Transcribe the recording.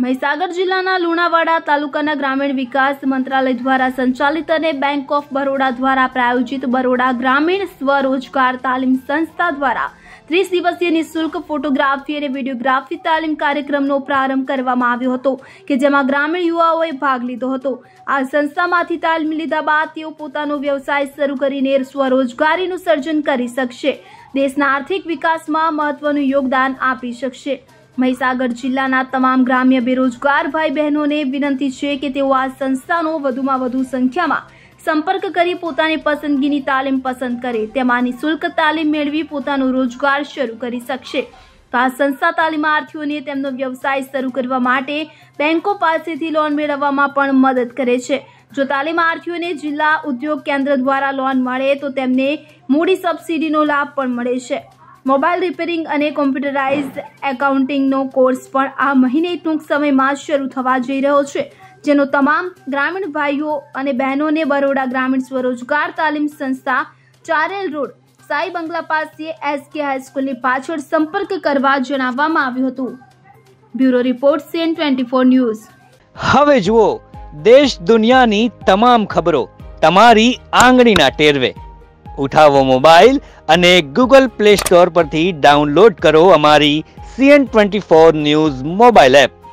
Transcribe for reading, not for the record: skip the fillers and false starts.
મહીસાગર જિલ્લાના લુણાવાડા તાલુકાના ગ્રામીણ વિકાસ મંત્રાલય દ્વારા સંચાલિત અને બેંક ઓફ બરોડા દ્વારા પ્રાયોજિત બરોડા ગ્રામીણ સ્વરોજગાર તાલીમ સંસ્થા દ્વારા 30 દિવસીય નિઃશુલ્ક ફોટોગ્રાફી અને વિડીયોગ્રાફી તાલીમ કાર્યક્રમનો પ્રારંભ કરવામાં આવ્યો હતો કે જેમાં ગ્રામીણ યુવાઓએ ભાગ લીધો હતો। આ સંસ્થામાંથી તાલીમ લીધા બાદ તેઓ પોતાનો વ્યવસાય શરૂ કરીને સ્વરોજગારીનું સર્જન કરી શકશે, દેશના આર્થિક વિકાસમાં મહત્વનું યોગદાન આપી શકશે। મહીસાગર જિલ્લાના તમામ ગ્રામ્ય બેરોજગાર ભાઈ બહેનોને વિનંતી છે કે તેઓ આ સંસ્થાનો વધુમાં વધુ સંખ્યામાં સંપર્ક કરી પોતાની પસંદગીની તાલીમ પસંદ કરે, તેમાં નિઃશુલ્ક તાલીમ મેળવી પોતાનો રોજગાર શરૂ કરી શકશે। તો આ સંસ્થા તાલીમાર્થીઓને તેમનો વ્યવસાય શરૂ કરવા માટે બેંકો પાસેથી લોન મેળવવામાં પણ મદદ કરે છે। જો તાલીમાર્થીઓને જિલ્લા ઉદ્યોગ કેન્દ્ર દ્વારા લોન મળે તો તેમને મૂડી સબસિડીનો લાભ પણ મળે છે। મોબાઈલ રિપેરિંગ અને કોમ્પ્યુટરાઇઝ્ડ એકાઉન્ટિંગનો કોર્સ પણ આ મહિને ટૂંક સમયમાં શરૂ થવા જઈ રહ્યો છે, જેનો તમામ ગ્રામીણ ભાઈઓ અને બહેનોને બરોડા ગ્રામીણ સ્વરોજગાર તાલીમ સંસ્થા ચારેલ રોડ સાઈ બંગલા પાસે SK હાઈસ્કૂલની પાછળ સંપર્ક કરવા જણાવવામાં આવ્યું હતું। Bureau report CN24 news. હવે જુઓ દેશ દુનિયાની તમામ ખબરો તમારી આંગળીના ટેરવે। ઉઠાવો મોબાઈલ અને Google Play Store પરથી ડાઉનલોડ કરો અમારી CN24 ન્યૂઝ મોબાઈલ એપ।